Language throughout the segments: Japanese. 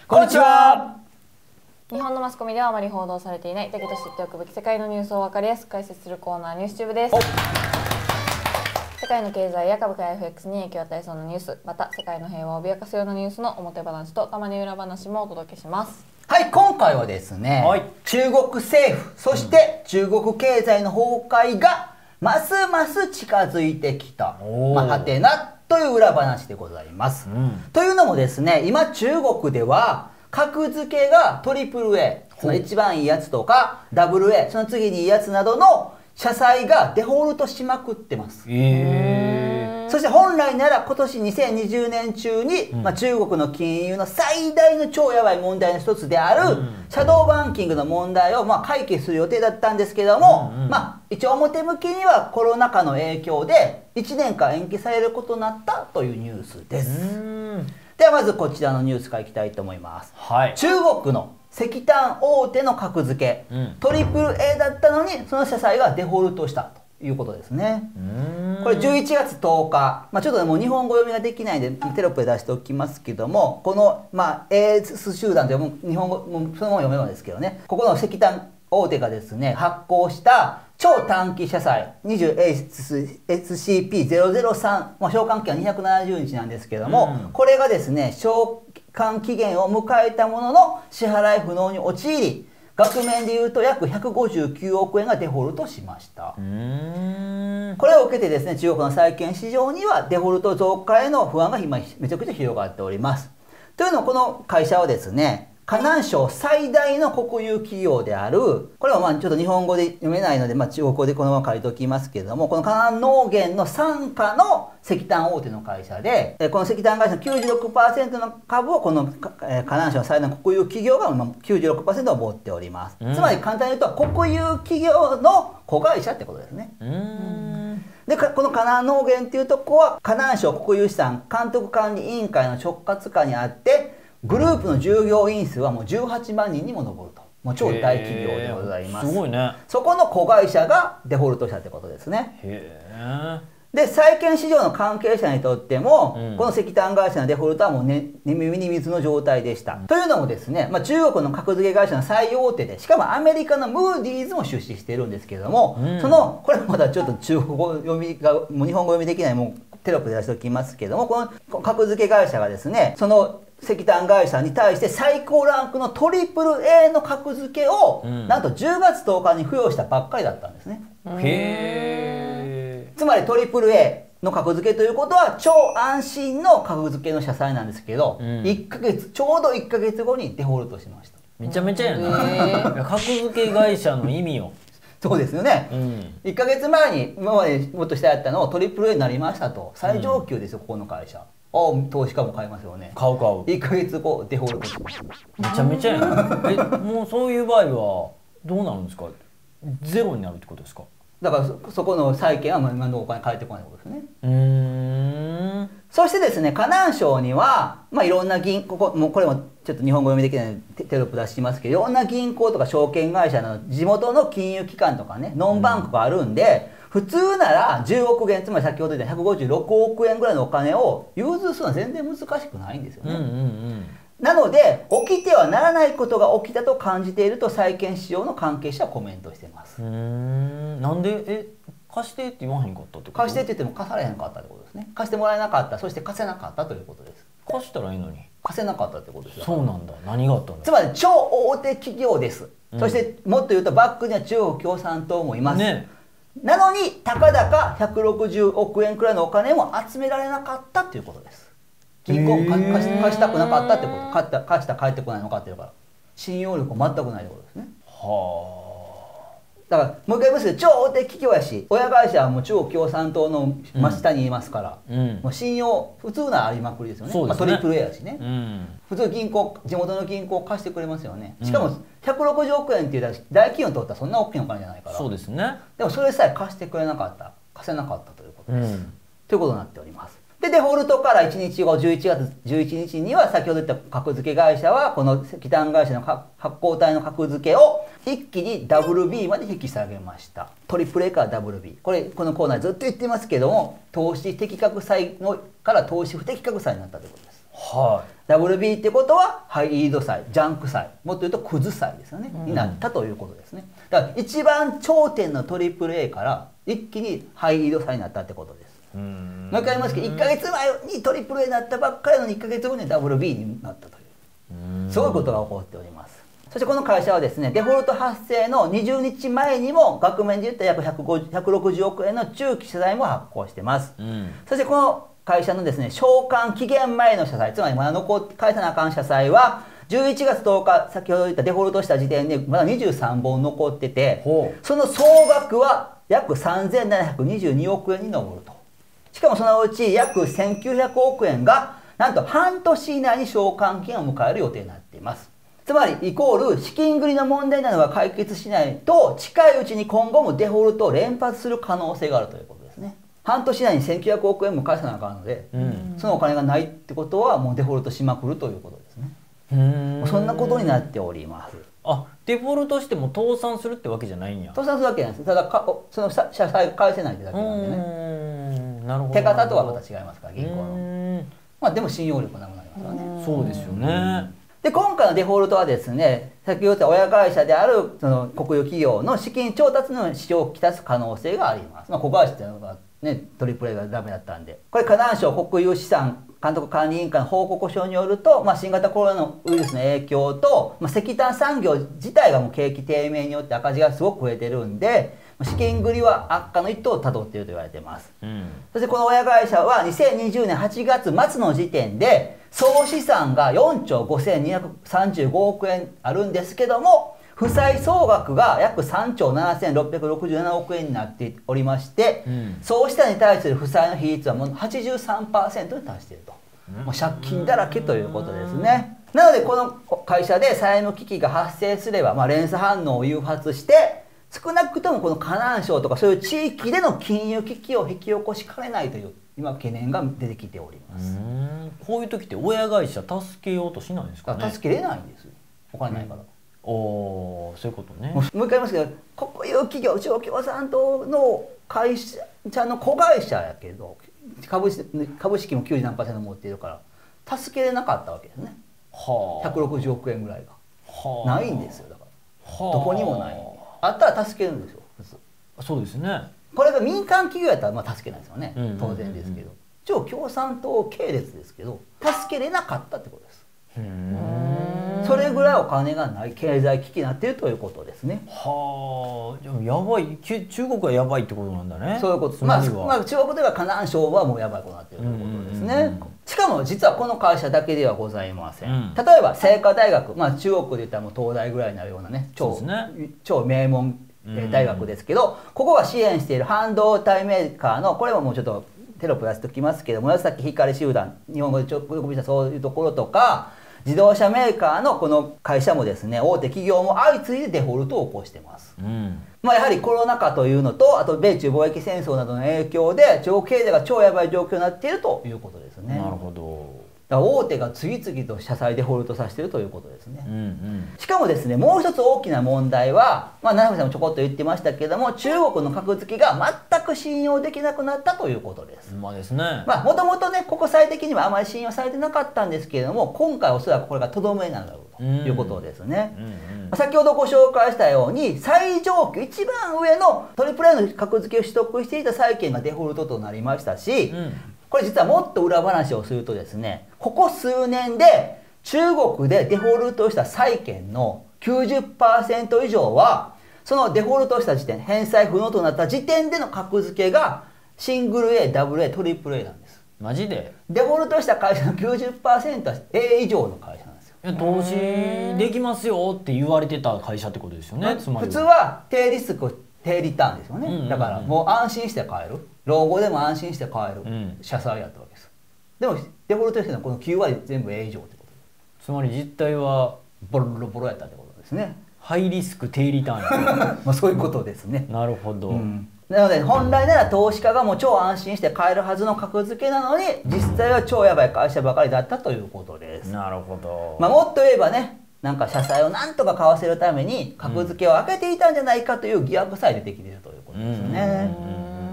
こんにちは。 日本のマスコミではあまり報道されていないだけど知っておくべき世界のニュースを分かりやすく解説するコーナー、ニュースチューブです。世界の経済や株価や FX に影響を与えそうなニュース、また世界の平和を脅かすようなニュースの表話とたまに裏話もお届けします。 はい、今回はですね、中国政府、そして中国経済の崩壊がますます近づいてきた、はてなという裏話でございます。というのもですね、今中国では格付けがAAA、その一番いいやつとか AA、その次にいいやつなどの社債がデフォルトしまくってます。そして本来なら今年2020年中に、中国の金融の最大の超やばい問題の一つである、シャドーバンキングの問題を解決する予定だったんですけども、一応表向きにはコロナ禍の影響で1年間延期されることになったというニュースです。ではまずこちらのニュースからいきたいと思います。中国の石炭大手の格付け、AAA だったのにその社債がデフォルトしたということですね。これ11月10日、ちょっともう日本語読みができないんでテロップで出しておきますけども、このAS 集団という日本語もそのまま読めばですけどね、ここの石炭大手がですね発行した超短期社債 20SCP-003、償還期は270日なんですけども、これがですね償還期限を迎えたものの支払い不能に陥り、額面でいうと約159億円がデフォルトしました。これを受けてですね、中国の債券市場にはデフォルト増加への不安が今めちゃくちゃ広がっております。というのもこの会社はですね、河南省最大の国有企業である、これはちょっと日本語で読めないので、中国語でこのまま書いておきますけれども、この河南農源の傘下の石炭大手の会社で、この石炭会社の 96% の株をこの河南省の最大の国有企業が 96% を持っております。つまり簡単に言うと国有企業の子会社ってことですね。でこの河南農源っていうとこは河南省国有資産監督管理委員会の直轄下にあって、グループの従業員数はもう18万人にも上ると。もう超大企業でございます。 すごいね。 そこの子会社がデフォルトしたってことですね。で債券市場の関係者にとっても、この石炭会社のデフォルトはもう耳に水の状態でした。というのもですね、中国の格付け会社の最大手で、しかもアメリカのムーディーズも出資しているんですけれども、これまだちょっと中国語読みがもう日本語読みできない、もうテロップで出しておきますけども、この格付け会社がですね、その石炭会社に対して最高ランクのAAAの格付けを、なんと10月10日に付与したばっかりだったんですね。つまりAAAの格付けということは超安心の格付けの社債なんですけど、1ヶ月ちょうど1ヶ月後にデフォルトしました。 めちゃめちゃやな。格付け会社の意味を。 そうですよね。1ヶ月前に今までもっと下やったのをAAAになりましたと。最上級ですよ、ここの会社。投資家も買いますよね。 買う。 1ヶ月後デフォルトします。 めちゃめちゃやな。もうそういう場合はどうなるんですか。ゼロになるってことですか。 だからそこの債券は今のお金返ってこないことですね。そしてですね、河南省にはいろんな銀行、これもちょっと日本語読みできないのでテロップ出しますけど、いろんな銀行とか証券会社の地元の金融機関とかね、ノンバンクがあるんで、普通なら10億元、つまり先ほど言った156億円ぐらいのお金を融通するのは全然難しくないんですよね。なので起きてはならないことが起きたと感じていると債券市場の関係者はコメントしています。 なんで貸してって言わへんかったってこと？ 貸してって言っても貸されへんかったってことですね。貸してもらえなかった、そして貸せなかったということです。 貸したらいいのに貸せなかったってことですよ。 そうなんだ。何があったんだ。 つまり超大手企業です。そしてもっと言うとバックには中国共産党もいます。なのにたかだか160億円くらいのお金も集められなかったっていうことです。銀行貸したくなかったってこと。貸したら返ってこないのかっていうから、信用力も全くないってことですね。だからもう一回言いますけど、超大手企業やし、親会社はもう中国共産党の真下にいますから、もう信用普通ならありまくりですよね。AAAやしね。普通銀行、地元の銀行貸してくれますよね。しかも160億円っていう大企業にとってはそんな大きいお金じゃないから。そうですね。でもそれさえ貸してくれなかった、貸せなかったということです。ということになっております。でデフォルトから1日後11月11日には先ほど言った格付け会社はこの石炭会社の発行体の格付けを一気に WB まで引き下げました。AAA から WB、 このコーナーずっと言ってますけども、投資適格債から投資不適格債になったということです。 はい。 WB ってことはハイイード債、ジャンク債、もっと言うとクズ債ですよね、になったということですね。だから一番頂点の AAA から一気にハイイード債になったってことです。もう一回言いますけど、1ヶ月前に AAA になったばっかりのに1ヶ月後に WB になったという、そういうことが起こっております。そしてこの会社はですね、デフォルト発生の20日前にも額面で言ったら約160億円の中期社債も発行してます。そしてこの会社のですね、償還期限前の社債、つまりまだ残って返さなあかん社債は11月10日、先ほど言ったデフォルトした時点でまだ23本残ってて、その総額は約3722億円に上ると。しかもそのうち約1900億円がなんと半年以内に償還期限を迎える予定になっています。つまりイコール資金繰りの問題などが解決しないと近いうちに今後もデフォルトを連発する可能性があるということですね。半年以内に1900億円も返さなあかんので、そのお金がないってことはもうデフォルトしまくるということですね。そんなことになっております。 あ、デフォルトしても倒産するってわけじゃないんや。 倒産するわけなんです。ただその社債返せないってだけなんでね。 なるほど。 手形とはまた違いますから、銀行の。まあでも信用力なくなりますからね。 そうですよね。 で今回のデフォルトはですね、先ほど言った親会社であるその国有企業の資金調達の支障をきたす可能性があります。まあ、子会社っていうのがね、AAAがダメだったんで、これ河南省国有資産監督管理委員会の報告書によると、まあ、新型コロナのウイルスの影響と、まあ、石炭産業自体がもう景気低迷によって赤字がすごく増えてるんで、資金繰りは悪化の一途をたどっていると言われています。そしてこの親会社は2020年8月末の時点で総資産が4兆5235億円あるんですけども、負債総額が約3兆7667億円になっておりまして、総資産に対する負債の比率はもう 83% に達していると。もう借金だらけということですね。なのでこの会社で債務危機が発生すれば、まあ、連鎖反応を誘発して少なくともこの河南省とかそういう地域での金融危機を引き起こしかねないという今懸念が出てきております。 こういう時って親会社助けようとしないんですかね。 助けれないんですよ、お金ないから。 おー、そういうことね。 もう一回言いますけど、国有企業中国共産党の会社の子会社やけど株式も90何%持っているから助けれなかったわけですね。160億円ぐらいがないんですよ。だからどこにもないんで、あったら助けるんですよ普通。 そうですね。 これが民間企業やったらまあ助けないですよね、当然ですけど、超共産党系列ですけど助けれなかったってことです。それぐらいお金がない経済危機になっているということですね。 はあ、でもやばい、中国はやばいってことなんだね。 そういうことです。まあ中国では河南省はもうやばいことになっているということですね。しかも実はこの会社だけではございません。例えば清華大学、まあ中国で言ったらもう東大ぐらいになるようなね、超名門大学ですけど、ここが支援している半導体メーカーの、これももうちょっとテロップ出しておきますけど、紫光集団、日本語で直訳したそういうところとか、自動車メーカーのこの会社もですね、大手企業も相次いでデフォルトを起こしてます。まあやはりコロナ禍というのと、あと米中貿易戦争などの影響で中国経済が超やばい状況になっているということですね。 なるほど。 だから大手が次々と社債デフォルトさせているということですね。しかもですね、もう一つ大きな問題は、まあ七海さんもちょこっと言ってましたけれども、中国の格付けが全く信用できなくなったということです。 まあですね。 まあもともとね、国際的にはあまり信用されてなかったんですけれども、今回おそらくこれがとどめになるだろうということですね。先ほどご紹介したように、最上級一番上のAAAの格付けを取得していた債券がデフォルトとなりましたし、これ実はもっと裏話をするとですね、ここ数年で中国でデフォルトした債券の 90% 以上はそのデフォルトした時点、返済不能となった時点での格付けがシングル A、ダブル A、トリプル A なんです。 マジで？ デフォルトした会社の 90% は A 以上の会社なんですよ。 投資できますよって言われてた会社ってことですよね。つまり普通は低リスク低リターンですよね。だからもう安心して買える、老後でも安心して買える社債やったわけです。でもデフォルトしてるのはこの9割全部 A 以上ってことです。 つまり実態はボロボロやったってことですね。 ハイリスク低リターンまあそういうことですね。 なるほど。 なので本来なら投資家がもう超安心して買えるはずの格付けなのに、実際は超やばい会社ばかりだったということです。 なるほど。 まあもっと言えばね、なんか社債をなんとか買わせるために格付けを上げていたんじゃないかという疑惑さえ出てきているということですよね。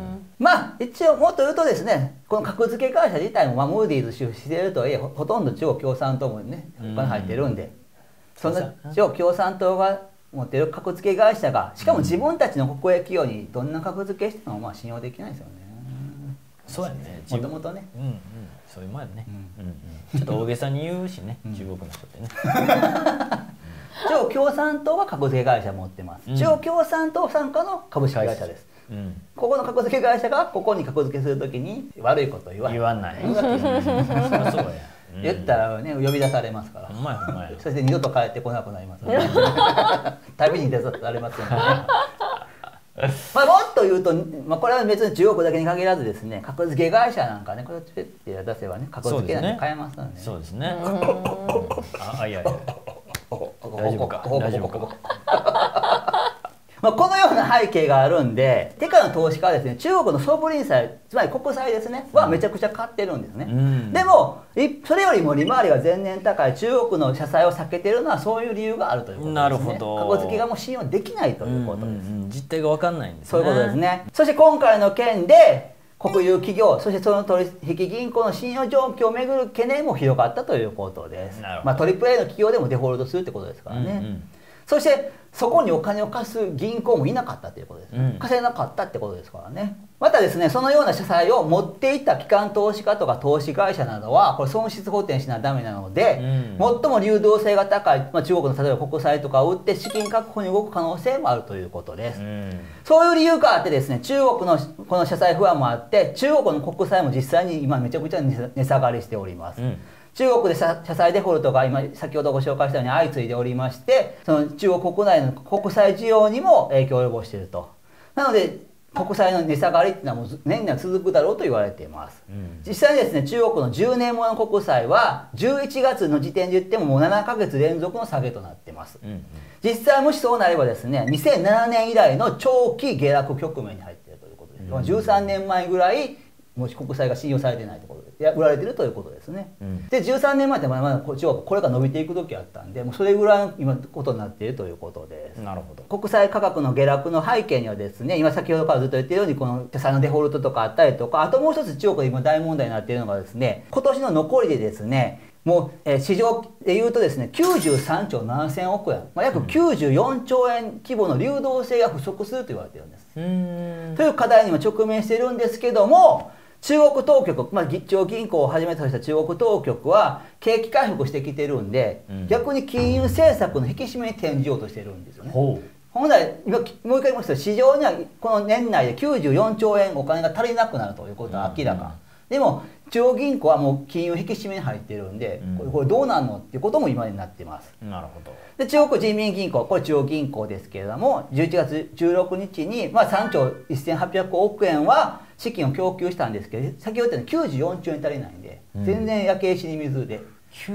まあ一応もっと言うとですね、この格付け会社自体もムーディーズ出資しているとはいえ、ほとんど中国共産党もねお金入ってるんで、そんな中国共産党が持ってる格付け会社がしかも自分たちの国営企業にどんな格付けしてもまあ信用できないですよね。 そうやね。 もともとね。 そういう前ね。ちょっと大げさに言うしね、中国の人ってね。 中国共産党が格付け会社持ってます。中国共産党傘下の株式会社です。ここの格付け会社がここに格付けするときに悪いことを言わない。 そうや。 言ったらね呼び出されますから。そして二度と帰ってこなくなりますので、旅に出されますよね。まあもっと言うと、まあ、これは別に中国だけに限らずですね、格付け会社なんかね、これって出せばね、格付けなんて買えますので、ね。 そうですね。いや。大丈夫か。大丈夫か。 まあこのような背景があるんで、世界の投資家はですね、中国のソブリン債、つまり国債ですね、はめちゃくちゃ買ってるんですね。でもそれよりも利回りが前年高い中国の社債を避けてるのはそういう理由があるということですね。 なるほど。 格付けがもう信用できないということです。 実態が分かんないんですね。 そういうことですね。そして今回の件で国有企業、そしてその取引銀行の信用状況をめぐる懸念も広がったということです。まあトリプル A の企業でもデフォルトするってことですからね。そしてそこにお金を貸す銀行もいなかったということです。貸せなかったってことですからね。またですね、そのような社債を持っていた機関投資家とか投資会社などはこれ損失補填しないとダメなので、最も流動性が高い、まあ、中国の例えば国債とかを売って資金確保に動く可能性もあるということです。そういう理由があってですね、中国のこの社債不安もあって、中国の国債も実際に今めちゃくちゃ値下がりしております。中国で社債デフォルトが今先ほどご紹介したように相次いでおりまして、その中国国内の国債需要にも影響を及ぼしていると。なので国債の値下がりっていうのはもう年々続くだろうと言われています。実際にですね、中国の10年もの国債は11月の時点で言ってももう7ヶ月連続の下げとなっています。実際もしそうなればですね、2007年以来の長期下落局面に入っているということです。13年前ぐらいもし国債が信用されてないところで売られてるということですね。で13年前ってまだ中国これが伸びていく時あったんで、もうそれぐらいの今ことになっているということです。 なるほど。 国債価格の下落の背景にはですね、今先ほどからずっと言っているようにこの社債のデフォルトとかあったりとか、あともう一つ中国で今大問題になっているのがですね、今年の残りでですね、もう市場でいうとですね、93兆7000億円、まあ、約94兆円規模の流動性が不足すると言われているんです。という課題にも直面しているんですけども、中国当局、まあ、中央銀行をはじめとした中国当局は景気回復してきてるんで、逆に金融政策の引き締めに転じようとしてるんですよね。本来今もう一回言いますと、市場にはこの年内で94兆円お金が足りなくなるということは明らか。でも中央銀行はもう金融引き締めに入っているんで、これどうなるのっていうことも今になってます。 なるほど。 で中国人民銀行、これ中央銀行ですけれども、11月16日に、まあ、3兆1800億円は資金を供給したんですけど、先ほど言ったように94兆円足りないんで、全然焼け石に水で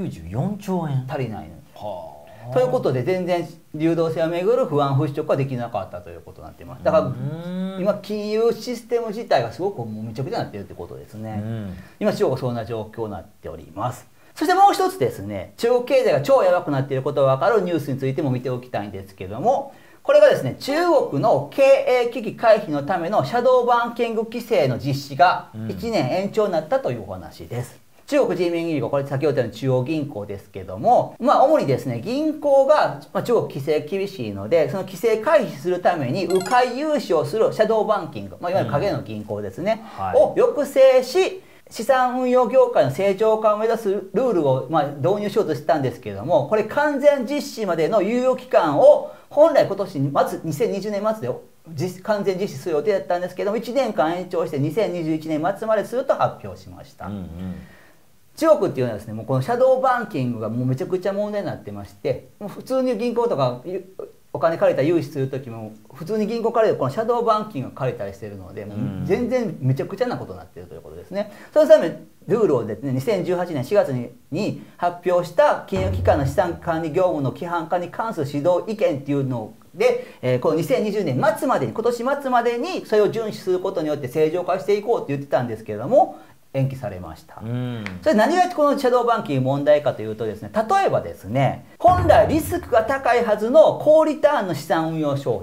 94兆円足りないの。ということで全然流動性をめぐる不安払拭はできなかったということになっています。だから今金融システム自体がすごくもうめちゃくちゃになっているということですね。今中国はそんな状況になっております。そしてもう一つですね、中国経済が超やばくなっていることが分かるニュースについても見ておきたいんですけども、これがですね、中国の経営危機回避のためのシャドーバンキング規制の実施が1年延長になったというお話です。中国人民銀行、これ先ほど言ったように中央銀行ですけども、まあ主にですね、銀行が、中国規制厳しいので、その規制回避するために迂回融資をするシャドーバンキング、まあ、いわゆる影の銀行ですね、を抑制し、資産運用業界の正常化を目指すルールを、まあ、導入しようとしたんですけれども、これ完全実施までの猶予期間を本来今年末2020年末で完全実施する予定だったんですけども、1年間延長して2021年末まですると発表しました。中国っていうのはですね、もうこのシャドーバンキングがもうめちゃくちゃ問題になってまして、もう普通に銀行とかお金借りた融資する時も普通に銀行借りるこのシャドーバンキングが借りたりしているので、もう全然めちゃくちゃなことになっているということですね。そのためルールをですね、2018年4月に発表した金融機関の資産管理業務の規範化に関する指導意見っていうので、この2020年末までに、今年末までにそれを遵守することによって正常化していこうって言ってたんですけれども、延期されました。それ何がこのシャドーバンキング問題かというとですね、例えばですね、本来リスクが高いはずの高リターンの資産運用商品、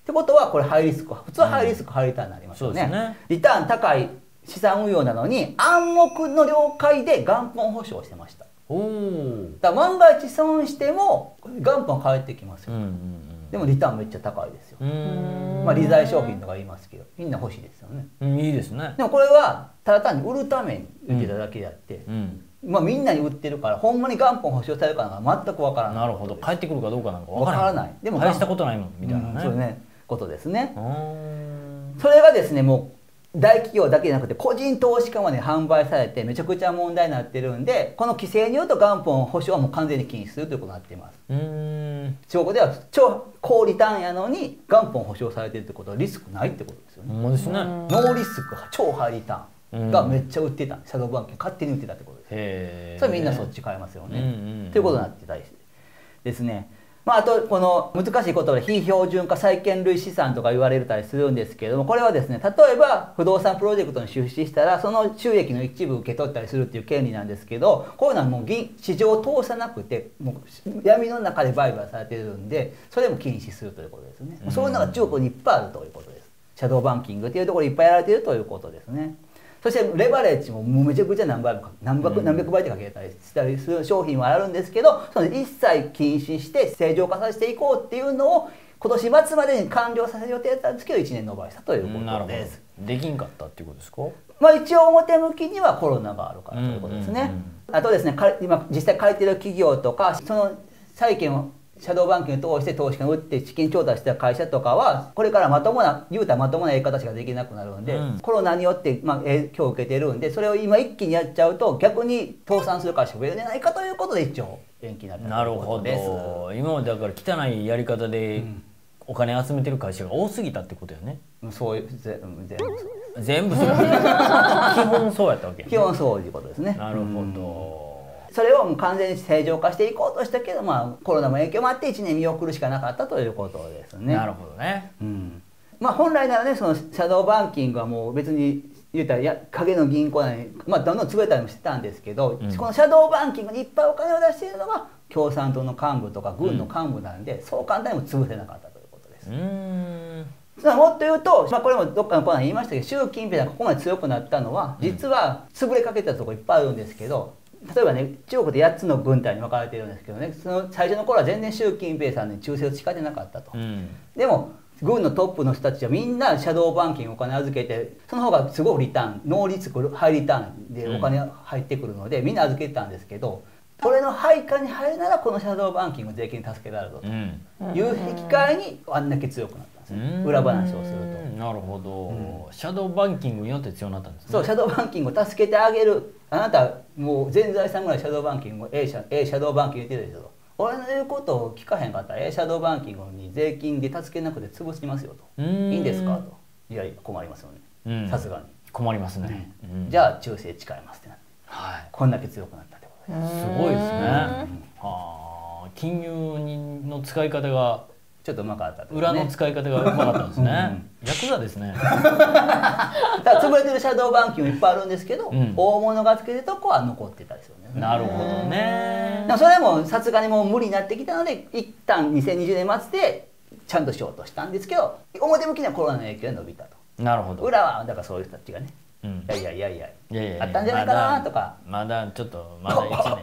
ってことはこれハイリスク、普通はハイリスクハイリターンになりますよね。リターン高い資産運用なのに暗黙の了解で元本保証をしてました。だから万が一損しても元本返ってきますよ。でもリターンめっちゃ高いですよ。まあ利財商品とか言いますけど、みんな欲しいですよね。 いいですね。 でもこれはただ単に売るために売ってただけであって、まあみんなに売ってるからほんまに元本保証されるかなんか全くわからない。 なるほど。返ってくるかどうかなんかわからない。 でも返したことないもんみたいなね。 そうね、ことですね。それがですね、もう大企業だけじゃなくて個人投資家まで販売されてめちゃくちゃ問題になってるんで、この規制によると元本保証はもう完全に禁止するということになっています。中国では超高リターンやのに元本保証されてるってことはリスクないってことですよね。 ですね。 ノーリスク超ハイリターンがめっちゃ売ってた、シャドーバンキング勝手に売ってたってことです。それみんなそっち買いますよね。ということになってたりですね。まあ、あとこの難しい言葉で非標準化債権類資産とか言われたりするんですけれども、これはですね、例えば不動産プロジェクトに出資したらその収益の一部受け取ったりするっていう権利なんですけど、こういうのはもう市場を通さなくてもう闇の中で売買されているんで、それも禁止するということですね。そういうのが中国にいっぱいあるということです。シャドーバンキングっていうところにいっぱいやられているということですね。そしてレバレッジももうめちゃくちゃ何百倍ってかけたりしたりする商品はあるんですけど、その一切禁止して正常化させていこうっていうのを今年末までに完了させる予定だったんですけど1年延ばしたということです。 できんかったっていうことですか？ まあ一応表向きにはコロナがあるからということですね。あとですね、今実際借りてる企業とかその債券をシャドーバンキングを通して投資家に売って資金調達した会社とかはこれからまともなやり方しかできなくなるんで、コロナによって影響を受けてるんで、それを今一気にやっちゃうと逆に倒産する会社が増えるんじゃないかということで一応延期になったということです。なるほど。今までだから汚いやり方でお金集めてる会社が多すぎたってことよね。 そういう全部そう基本そうやったわけ。 基本そういうことですね。 なるほど。 それをもう完全に正常化していこうとしたけど、まあ、コロナも影響もあって1年見送るしかなかったということですね。 なるほどね。 まあ、本来ならね、そのシャドーバンキングはもう別に言ったら影の銀行なのに、まあ、どんどん潰れたりもしてたんですけど、このシャドーバンキングにいっぱいお金を出しているのが共産党の幹部とか軍の幹部なんで、そう簡単にも潰せなかったということです。もっと言うと、まあ、これもどっかのコーナー言いましたけど、習近平がここまで強くなったのは実は潰れかけてたところいっぱいあるんですけど、例えばね、中国で8つの軍隊に分かれているんですけどね、その最初の頃は全然習近平さんに忠誠を誓ってなかったと。でも軍のトップの人たちはみんなシャドーバンキングお金預けて、その方がすごいリターン、ノーリスクハイリターンでお金が入ってくるので、みんな預けてたんですけど、これの配下に入るならこのシャドーバンキング税金に助けられるぞという引き換えにあんだけ強くなったんですね。裏話をすると。 なるほど。シャドーバンキングによって強くなったんですね。 そう、シャドーバンキングを助けてあげる。あなたもう全財産ぐらいシャドーバンキング、シャドーバンキング言ってるでしょと。俺の言うことを聞かへんかったらシャドーバンキングに税金で助けなくて潰しますよと。いいんですかと。いや困りますよね。さすがに。 困りますね。 じゃあ忠誠誓いますってなって。こんだけ強くなったってことです。 すごいですね。金融の使い方がちょっとうまかったと、 裏の使い方がうまかったんですね。ヤクザですね。 だから潰れてるシャドーバンキングいっぱいあるんですけど、大物がつけてるとこは残ってたりするんですね。 なるほどね。 それもさすがにもう無理になってきたので、一旦2020年末でちゃんとしようとしたんですけど、表向きにはコロナの影響で伸びたと。 なるほど。 裏はだからそういう人たちがね、いやあったんじゃないかなとか、 まだちょっとまだ1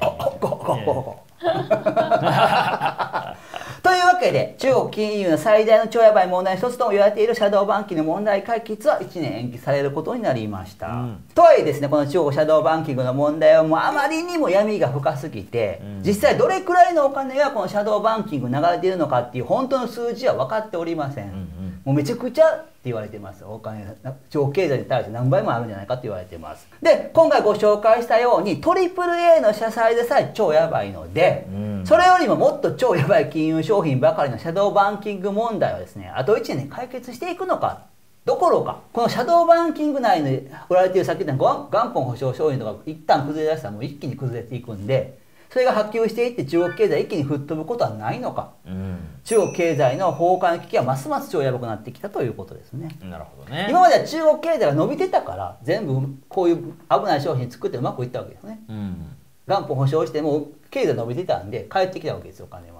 年。 というわけで中国金融の最大の超やばい問題の一つとも言われているシャドーバンキングの問題解決は1年延期されることになりました。とはいえですね、この中国シャドーバンキングの問題はもうあまりにも闇が深すぎて、実際どれくらいのお金がこのシャドーバンキングに流れているのかっていう本当の数字は分かっておりません。もうめちゃくちゃって言われてます。お金中国経済に対して何倍もあるんじゃないかって言われてます。で今回ご紹介したように AAA の社債でさえ超やばいので、それよりももっと超やばい金融商品ばかりのシャドーバンキング問題はですね、あと1年で解決していくのかどころか、このシャドーバンキング内で売られているさっき言った元本保証商品とか一旦崩れ出したらもう一気に崩れていくんで、それが波及していって中国経済一気に吹っ飛ぶことはないのか、中国経済の崩壊の危機はますます超やばくなってきたということですね。 なるほどね。 今までは中国経済が伸びてたから全部こういう危ない商品作ってうまくいったわけですね。元本保証しても経済伸びてたんで帰ってきたわけですよ、お金は。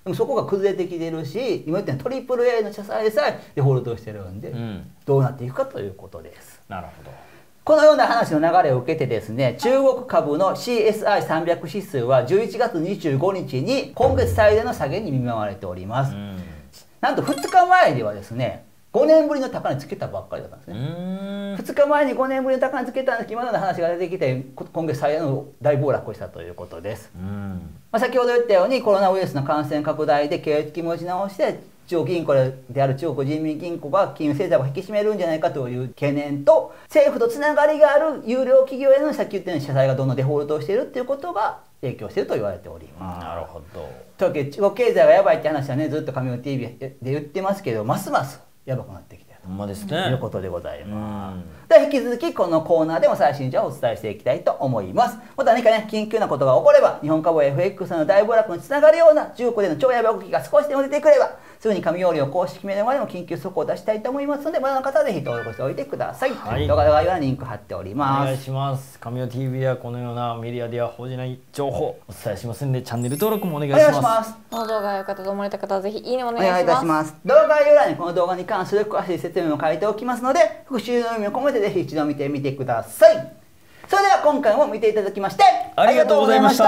でもそこが崩れてきてるし、今言ったように AAA の社債でさえデフォルトしてるんで、どうなっていくかということです。 なるほど。 このような話の流れを受けてですね、中国株の CSI300 指数は11月25日に今月最大の下げに見舞われております。なんと2日前ではですね、5年ぶりの高値つけたばっかりだったんですね。2日前に5年ぶりの高値つけたんですけど、今のような話が出てきて、今月最大の大暴落をしたということです。先ほど言ったようにコロナウイルスの感染拡大で景気持ち直して中国銀行である中国人民銀行が金融政策を引き締めるんじゃないかという懸念と、政府とつながりがある有料企業へのさっき言ったように社債がどんどんデフォルトをしているということが影響していると言われております。 なるほど。 というわけで中国経済がやばいって話はねずっと神尾 TV で言ってますけど、ますますやばくなってきているほんまですとね。 いうことでございます。で引き続きこのコーナーでも最新情報をお伝えしていきたいと思います。また何かね緊急なことが起これば、日本株 FX の大暴落につながるような中国での超やばい動きが少しでも出てくれば、すぐに神容量公式メディアでも緊急速報を出したいと思いますので、まだの方はぜひ登録しておいてください。 はい、 動画の概要欄にリンク貼っております。 お願いします。神尾 TV はこのようなメディアでは報じない情報お伝えしますので、チャンネル登録もお願いします。 この動画が良かったと思われた方はぜひいいねお願いします。 お願いいたします。動画概要欄にこの動画に関する詳しい説明も書いておきますので、復習の意味を込めてぜひ一度見てみてください。それでは今回も見ていただきましてありがとうございました。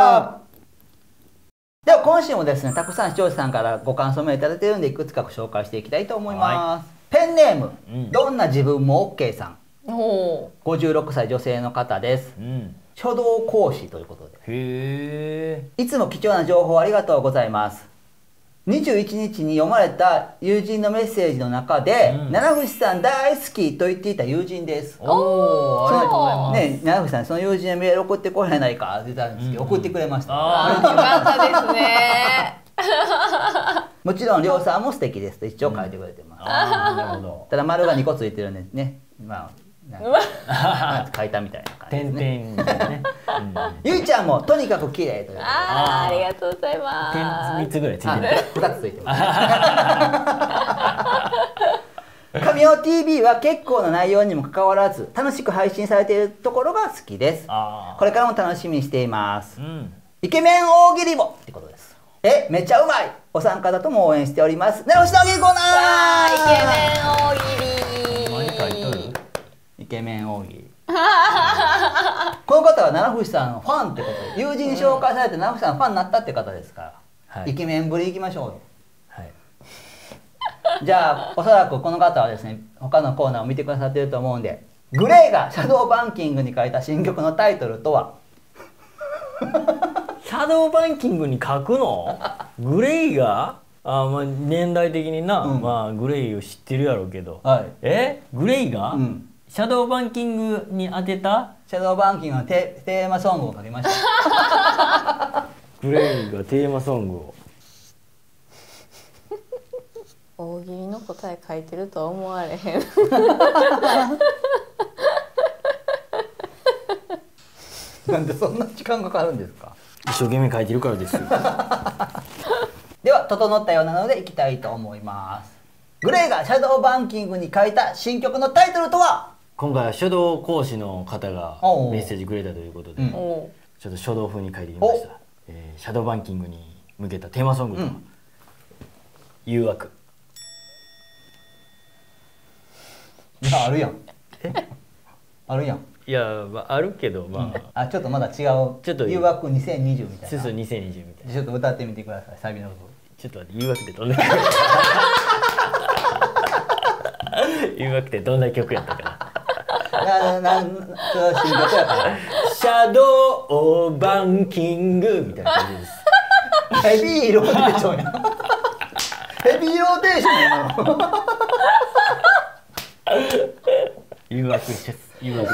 では今週もですね、たくさん視聴者さんからご感想もいただいているので、いくつかご紹介していきたいと思います。ペンネーム、どんな自分も OK さん。56歳女性の方です。書道講師ということで。いつも貴重な情報ありがとうございます。21日に読まれた友人のメッセージの中で、七藤さん大好きと言っていた友人です。 おお、ありがとうございます。 ね、七藤さんその友人にメール送ってこれないかって言ったんですけど、送ってくれました。 よかったですね。 もちろん亮さんも素敵ですと一応書いてくれてます。 なるほど。 ただ丸が2個ついてるんでね、まあ書いたみたいな感じですね。ゆいちゃんもとにかく綺麗ということで。 ありがとうございます。 3つぐらいついてる。 2つついてます。神尾 TV は結構な内容にもかかわらず楽しく配信されているところが好きです。これからも楽しみにしています。イケメン大喜利簿ってことです。めっちゃうまい。お三方とも応援しております。ね、おしのぎコーナー。 イケメン大喜利。 何書いとる？ イケメン大喜利。この方は七藤さんのファンってことで、友人に紹介されて七藤さんのファンになったって方ですから、イケメンぶりいきましょう。じゃあおそらくこの方はですね、他のコーナーを見てくださっていると思うんで、グレイがシャドーバンキングに書いた新曲のタイトルとは？ シャドーバンキングに書くの？グレイが？まあ年代的にな、まあグレイを知ってるやろうけど、グレイが？シャドーバンキングに当てた？ シャドーバンキングのテーマソングを書きました。 グレイがテーマソングを。 大喜利の答え書いてるとは思われへん。 なんでそんな時間かかるんですか？ 一生懸命書いてるからですよ。 では整ったようなのでいきたいと思います。グレイがシャドーバンキングに書いた新曲のタイトルとは？ 今回は書道講師の方がメッセージくれたということで、ちょっと書道風に書いてみました。シャドーバンキングに向けたテーマソングとは、誘惑。 いや、あるやん。あるやん。 いや、あるけど、 ちょっとまだ違う。ちょっと誘惑2020みたいな。 そうそう、2020みたいな。 ちょっと歌ってみてください、サビの部分。 ちょっと待って、誘惑ってどんな曲？誘惑ってどんな曲やったかな。 新曲やから。 シャドーバンキングみたいな感じです。 ヘビーローテーションや。ヘビーローテーションやな。 誘惑です。誘惑。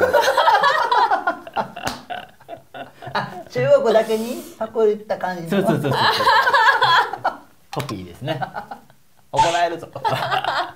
中国だけにパクった感じ。 そう。コピーですね。 怒られるぞ。